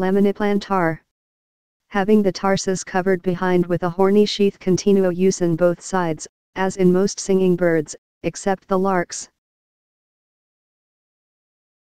Laminiplantar. Having the tarsus covered behind with a horny sheath continuo use on both sides, as in most singing birds, except the larks.